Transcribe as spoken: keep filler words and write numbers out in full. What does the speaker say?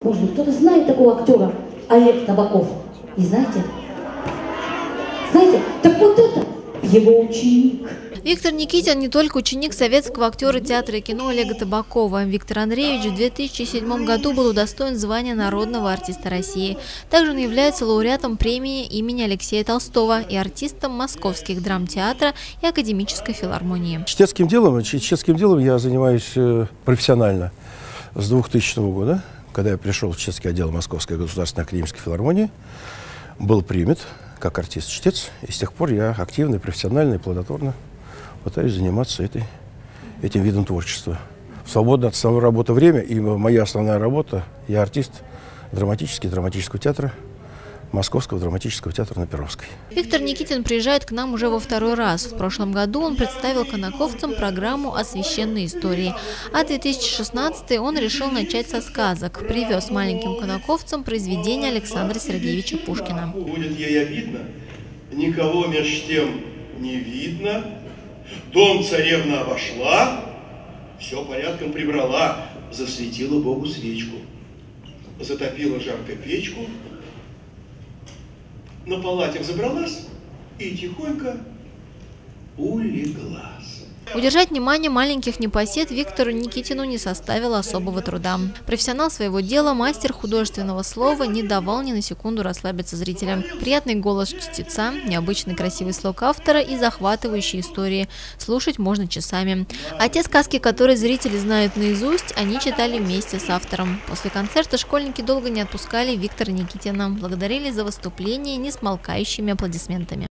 Может быть, кто-то знает такого актера Олег Табаков? Не знаете? Знаете? Так вот это его ученик. Виктор Никитин не только ученик советского актера театра и кино Олега Табакова. Виктор Андреевич в две тысячи седьмом году был удостоен звания народного артиста России. Также он является лауреатом премии имени Алексея Толстого и артистом Московских драмтеатра и Академической филармонии. Чтецким делом, чтецким делом я занимаюсь профессионально с двухтысячного года, когда я пришел в чтецкий отдел Московской государственной академической филармонии, был принят как артист-чтец, и с тех пор я активно, профессионально и плодотворно пытаюсь заниматься этой, этим видом творчества. В свободное от самой работы время, и моя основная работа, я артист драматический, драматического театра, Московского драматического театра на Перовской. Виктор Никитин приезжает к нам уже во второй раз. В прошлом году он представил конаковцам программу о священной истории. А две тысячи шестнадцатый он решил начать со сказок. Привез маленьким конаковцам произведения Александра Сергеевича Пушкина. Будет ей обидно, никого меж тем не видно. Дом царевна обошла, все порядком прибрала, засветила Богу свечку, затопила жарко печку, на палате взобралась и тихонько улеглась. Удержать внимание маленьких непосед Виктору Никитину не составило особого труда. Профессионал своего дела, мастер художественного слова, не давал ни на секунду расслабиться зрителям. Приятный голос чтеца, необычный красивый слог автора и захватывающие истории. Слушать можно часами. А те сказки, которые зрители знают наизусть, они читали вместе с автором. После концерта школьники долго не отпускали Виктора Никитина. Благодарили за выступление несмолкающими аплодисментами.